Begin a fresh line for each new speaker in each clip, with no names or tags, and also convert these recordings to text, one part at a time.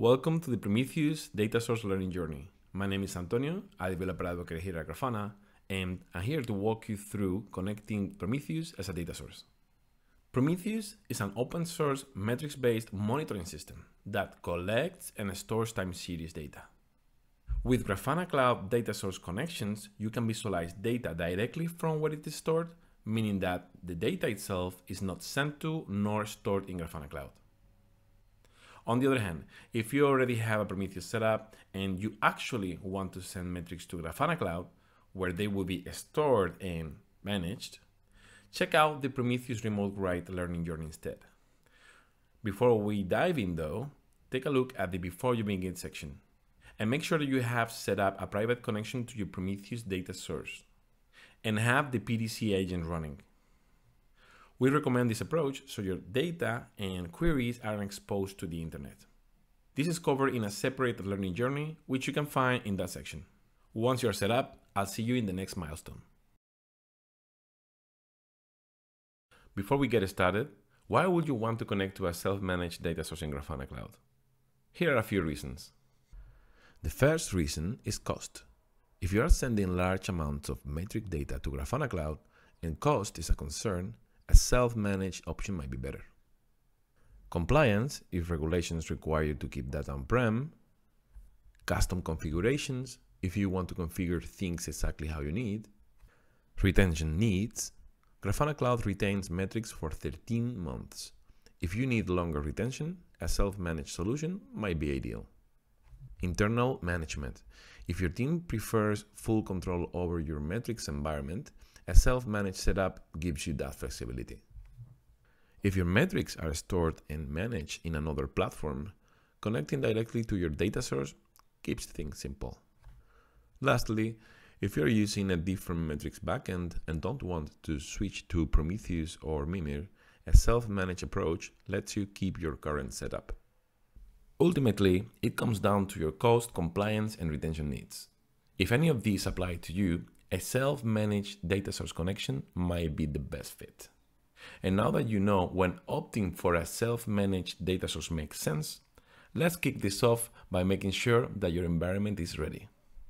Welcome to the Prometheus Data Source Learning Journey. My name is Antonio, a developer advocate here at Grafana, and I'm here to walk you through connecting Prometheus as a data source. Prometheus is an open source metrics-based monitoring system that collects and stores time series data. With Grafana Cloud data source connections, you can visualize data directly from where it is stored, meaning that the data itself is not sent to nor stored in Grafana Cloud. On the other hand, if you already have a Prometheus setup and you actually want to send metrics to Grafana Cloud, where they will be stored and managed, check out the Prometheus Remote Write Learning Journey instead. Before we dive in though, take a look at the Before You Begin section and make sure that you have set up a private connection to your Prometheus data source and have the PDC agent running. We recommend this approach so your data and queries aren't exposed to the internet. This is covered in a separate learning journey, which you can find in that section. Once you're set up, I'll see you in the next milestone. Before we get started, why would you want to connect to a self-managed data source in Grafana Cloud? Here are a few reasons. The first reason is cost. If you are sending large amounts of metric data to Grafana Cloud and cost is a concern, a self-managed option might be better. Compliance, if regulations require you to keep data on-prem. Custom configurations, if you want to configure things exactly how you need. Retention needs. Grafana Cloud retains metrics for 13 months. If you need longer retention, a self-managed solution might be ideal. Internal management. If your team prefers full control over your metrics environment, a self-managed setup gives you that flexibility. If your metrics are stored and managed in another platform, connecting directly to your data source keeps things simple. Lastly, if you're using a different metrics backend and don't want to switch to Prometheus or Mimir, a self-managed approach lets you keep your current setup. Ultimately, it comes down to your cost, compliance, and retention needs. If any of these apply to you, a self-managed data source connection might be the best fit. And now that you know when opting for a self-managed data source makes sense, let's kick this off by making sure that your environment is ready.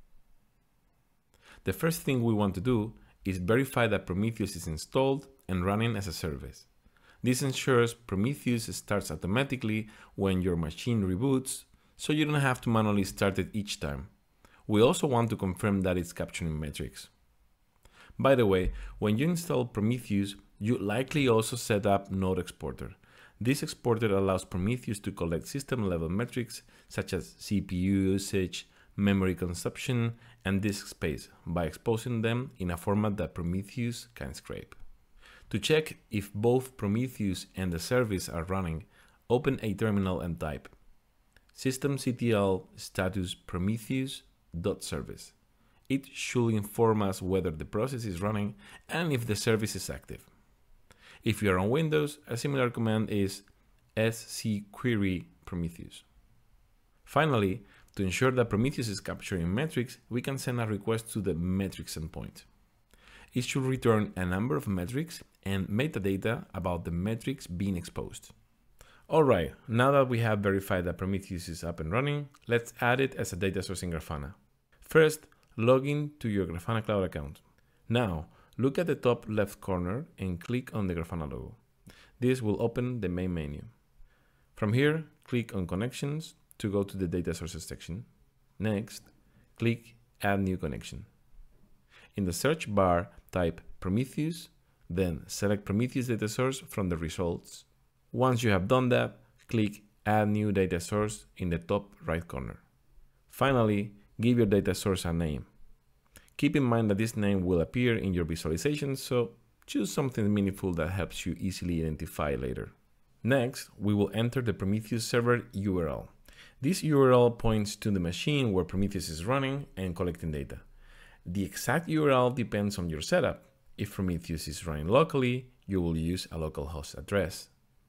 The first thing we want to do is verify that Prometheus is installed and running as a service. This ensures Prometheus starts automatically when your machine reboots, so you don't have to manually start it each time. We also want to confirm that it's capturing metrics. By the way, when you install Prometheus, you likely also set up Node Exporter. This exporter allows Prometheus to collect system-level metrics such as CPU usage, memory consumption, and disk space by exposing them in a format that Prometheus can scrape. To check if both Prometheus and the service are running, open a terminal and type systemctl status prometheus.service. It should inform us whether the process is running and if the service is active. If you're on Windows, a similar command is scquery prometheus. Finally, to ensure that Prometheus is capturing metrics, we can send a request to the metrics endpoint. It should return a number of metrics and metadata about the metrics being exposed. Alright, now that we have verified that Prometheus is up and running, let's add it as a data source in Grafana. First, log in to your Grafana Cloud account. Now, look at the top left corner and click on the Grafana logo. This will open the main menu. From here, click on Connections to go to the Data Sources section. Next, click Add New Connection. In the search bar, type Prometheus, then select Prometheus data source from the results. Once you have done that, click Add New Data Source in the top right corner. Finally, give your data source a name. Keep in mind that this name will appear in your visualization, so choose something meaningful that helps you easily identify later. Next, we will enter the Prometheus server URL. This URL points to the machine where Prometheus is running and collecting data. The exact URL depends on your setup. If Prometheus is running locally, you will use a localhost address.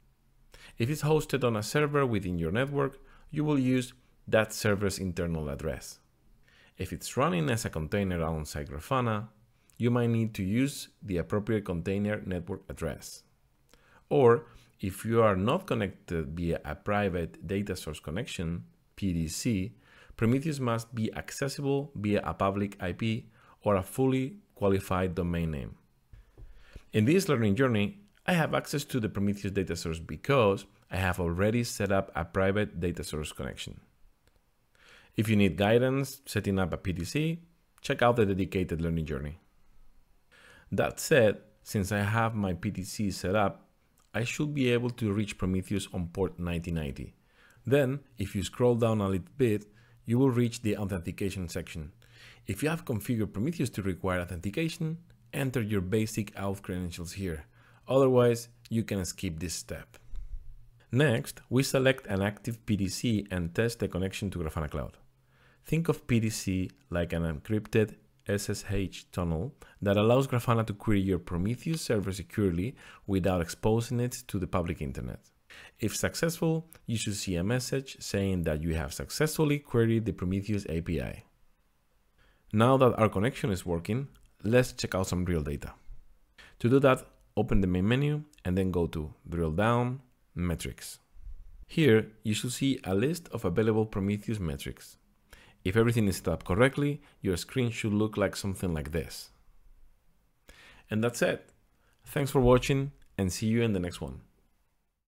If it's hosted on a server within your network, you will use that server's internal address. If it's running as a container alongside Grafana, you might need to use the appropriate container network address. Or if you are not connected via a private data source connection, PDC, Prometheus must be accessible via a public IP or a fully qualified domain name. In this learning journey, I have access to the Prometheus data source because I have already set up a private data source connection. If you need guidance setting up a PDC, check out the dedicated learning journey. That said, since I have my PDC set up, I should be able to reach Prometheus on port 9090. Then, if you scroll down a little bit, you will reach the authentication section. If you have configured Prometheus to require authentication, enter your basic auth credentials here. Otherwise, you can skip this step. Next, we select an active PDC and test the connection to Grafana Cloud. Think of PDC like an encrypted SSH tunnel that allows Grafana to query your Prometheus server securely without exposing it to the public internet. If successful, you should see a message saying that you have successfully queried the Prometheus API. Now that our connection is working, let's check out some real data. To do that, open the main menu and then go to Drill Down, Metrics. Here, you should see a list of available Prometheus metrics. If everything is set up correctly, your screen should look like something like this. And that's it. Thanks for watching and see you in the next one.